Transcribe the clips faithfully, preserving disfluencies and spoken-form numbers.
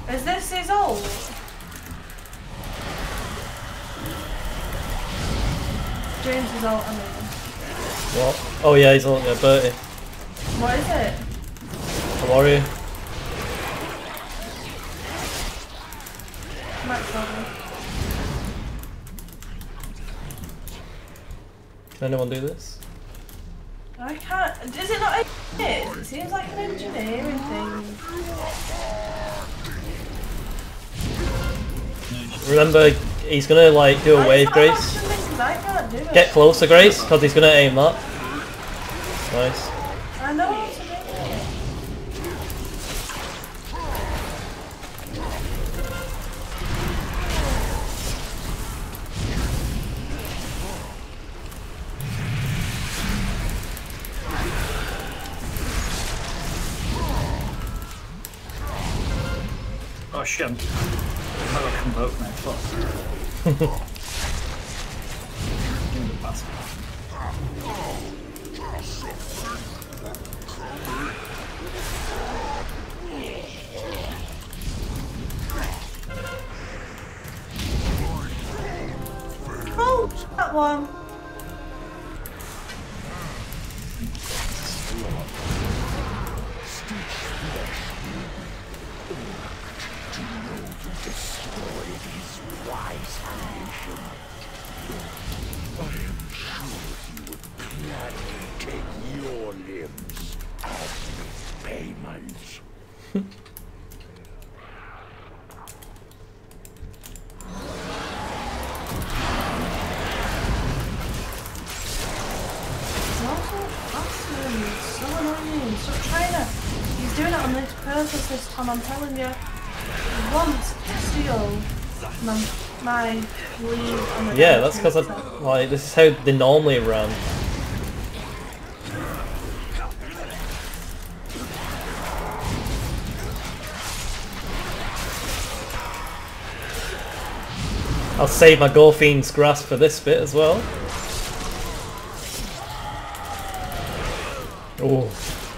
Is this his ult? James is ult, I mean. What? Oh yeah, he's ult, yeah, Bertie. What is it? A warrior. Max level. Can anyone do this? I can't. Is it not? It seems like an engineering thing. Remember, he's gonna like do a wave, Grace. I can't do it. Get closer, Grace, because he's gonna aim that. Nice. I know how to do it. Oh shit, I'm not gonna convoke my fuck. Oh, that one. This time, I'm telling you, once steal my, my lead on the yeah, that's because like this is how they normally run. I'll save my Gorfiend's grasp for this bit as well. Oh.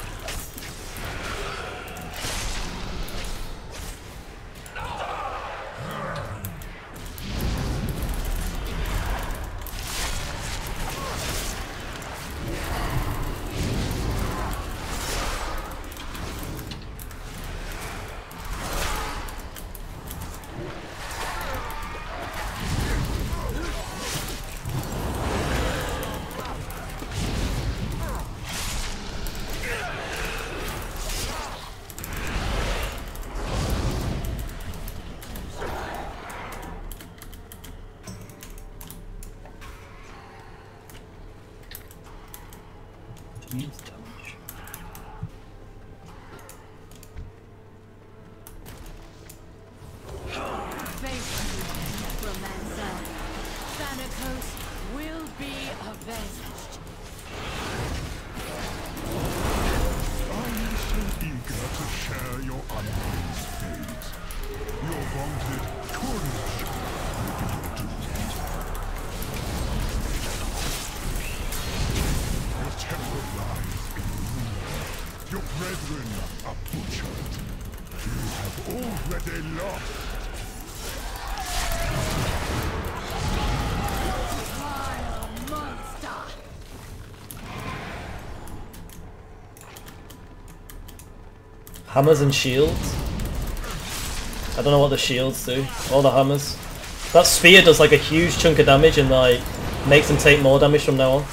Hammers and shields. I don't know what the shields do. Or the hammers. That spear does like a huge chunk of damage and like makes them take more damage from now on.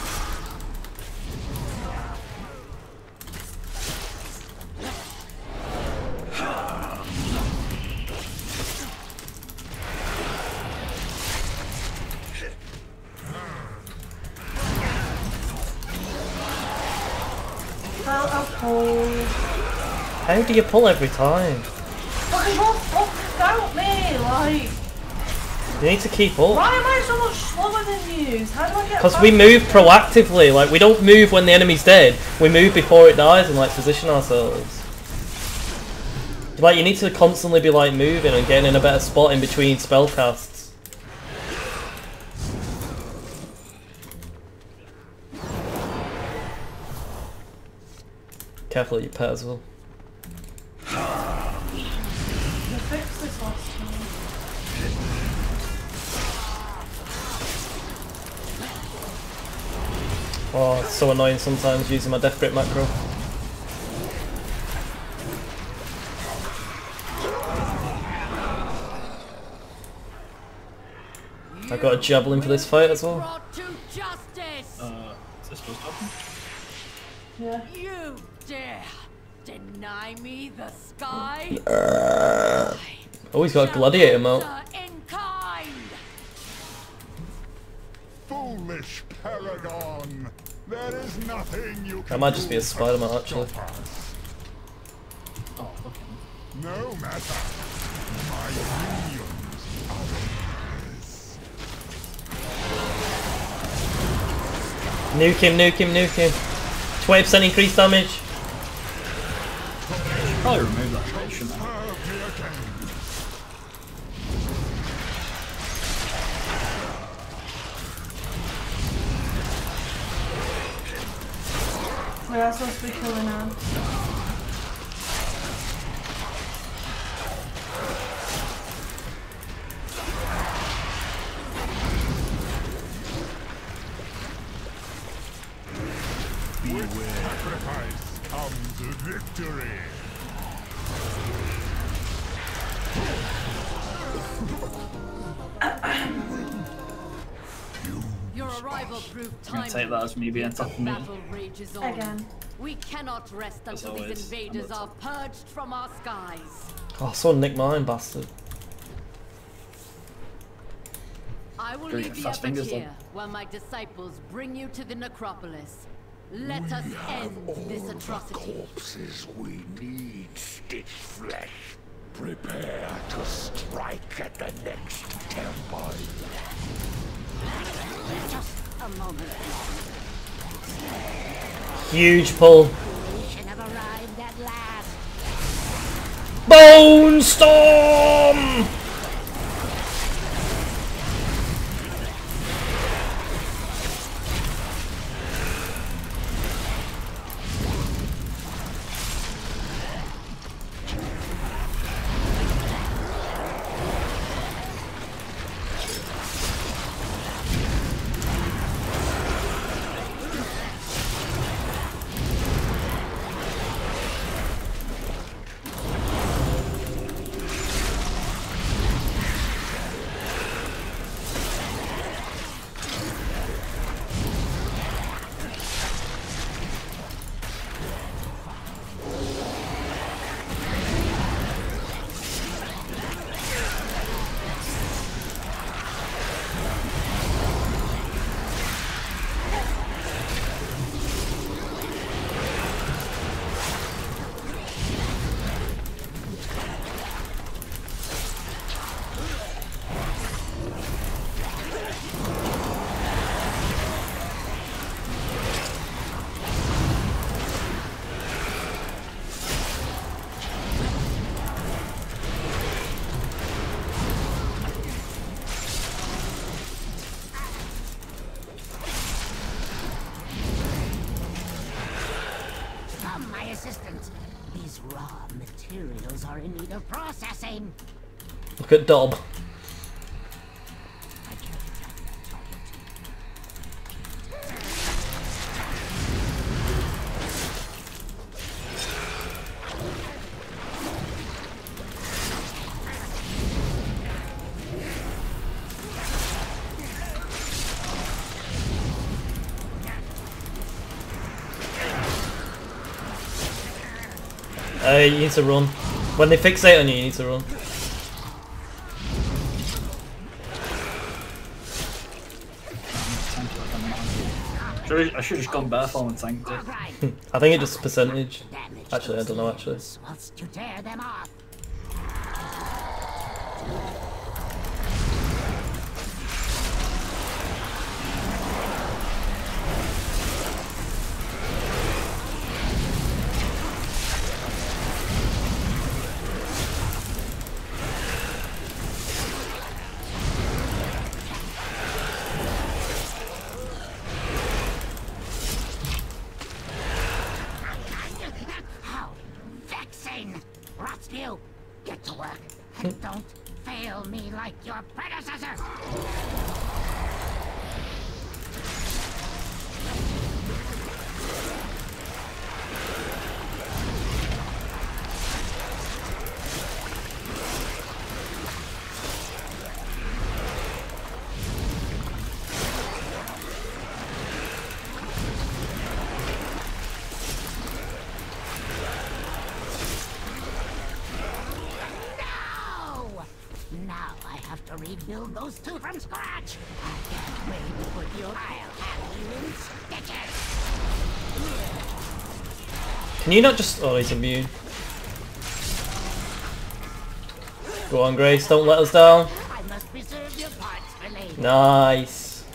How do you pull every time? Fucking what fuck out me, like... You need to keep up. Why am I so much slower than you? How do I get Because we move proactively, like we don't move when the enemy's dead, we move before it dies and like position ourselves. Like you need to constantly be like moving and getting in a better spot in between spell casts. Careful of your pet as well. The fix Oh, it's so annoying sometimes using my Death Grip macro. I got a javelin for this fight as well. Uh, is this supposed to happen? Yeah. You dare deny me the sky? Oh, he's got a gladiator mount. In kind. Foolish paragon! There is nothing you can That might just be a do spider but mount actually. stop us. Oh, fucking. No matter. My minions are yours. Nuke him, nuke him, nuke him. twenty percent increased damage. Probably remove that shit, shouldn't I? Serve me again. We are supposed to be killing her. With sacrifice comes victory. Your arrival proved I'm gonna timely. take that as me being top of me. Battle rages on. Again. We cannot rest As until these always, invaders I'm are purged from our skies. Oh, someone nicked mine, bastard. I will Go leave get the fast effort fingers, here, while my disciples bring you to the necropolis. Let us end this atrocity. Corpses we need, Stitch Flesh. Prepare to strike at the next temple. Just a moment. Huge pull. Creation have arrived at last. Bone Storm! Come, my assistant. These raw materials are in need of processing. Look at Dob. I can't attack that target. Uh, you need to run. When they fixate on you, you need to run. Should've- I should have just gone bare form and tanked it. Right. I think it just percentage. Damage Actually, I those don't know actually. limbs Whilst you tear them off. How vexing! Rotspew, get to work and don't fail me like your predecessor. have to rebuild those two from scratch. I can't wait to put you. I'll have you in stitches. Can you not just... Oh, he's immune. Go on, Grace, don't let us down. I must preserve your parts for later. Nice.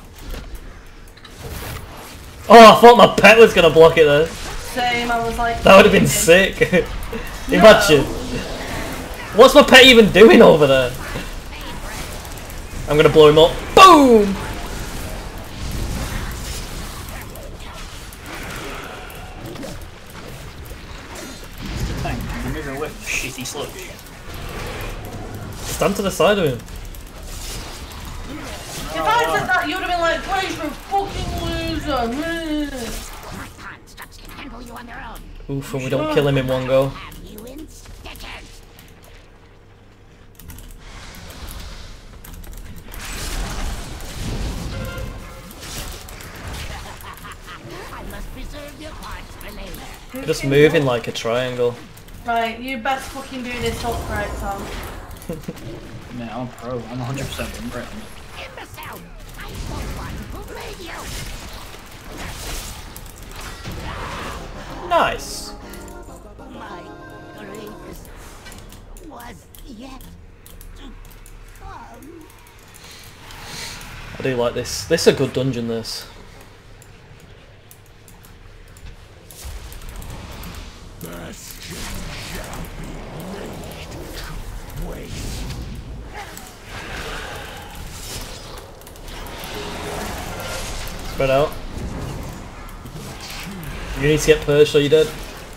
Oh, I thought my pet was going to block it there. Same, I was like... That would have been sick. Imagine. What's my pet even doing over there? I'm going to blow him up. Boom! Thank you. I'm moving away from the shitty sludge. Stand to the side of him. If I said that, you would have been like, Grace, you fucking loser. Mm. My constructs can handle you on their own. Oof, and we don't kill him in one go. I'll have you in stitches. I must preserve your parts for later. Just moving like a triangle. Right, you best fucking do this up right, Tom. Man, I'm pro. I'm one hundred percent win rate. Imbecile! I'm the one who made you! Nice. My greatest was yet to come. I do like this. This is a good dungeon, this. Bastion shall be laid to waste. Spread out. You need to get purged or you're dead.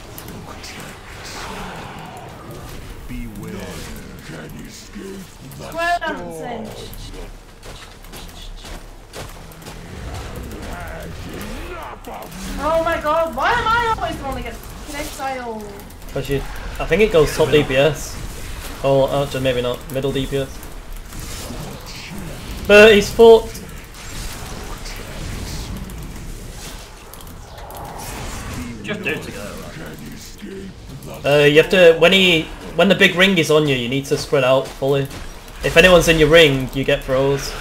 Beware, can escape the Square dancing. Oh my god, why am I always the one that gets fucking exiled? Cause you, I think it goes top D P S. Oh, actually maybe not. Middle D P S. But he's fucked. Just do it together. Uh, you have to, when he, when the big ring is on you, you need to spread out fully. If anyone's in your ring, you get froze.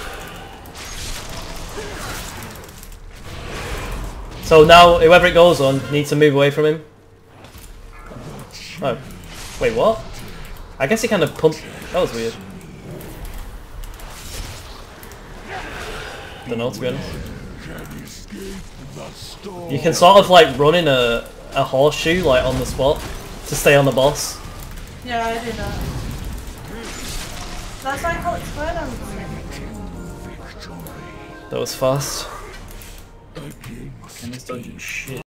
So now, whoever it goes on, needs to move away from him. Oh. Wait, what? I guess he kind of pumped... That was weird. Don't know, to be honest. You can sort of like run in a, a horseshoe, like on the spot, to stay on the boss. Yeah, I do that. That's why I call it square dancing. That was fast. And this dungeon shit.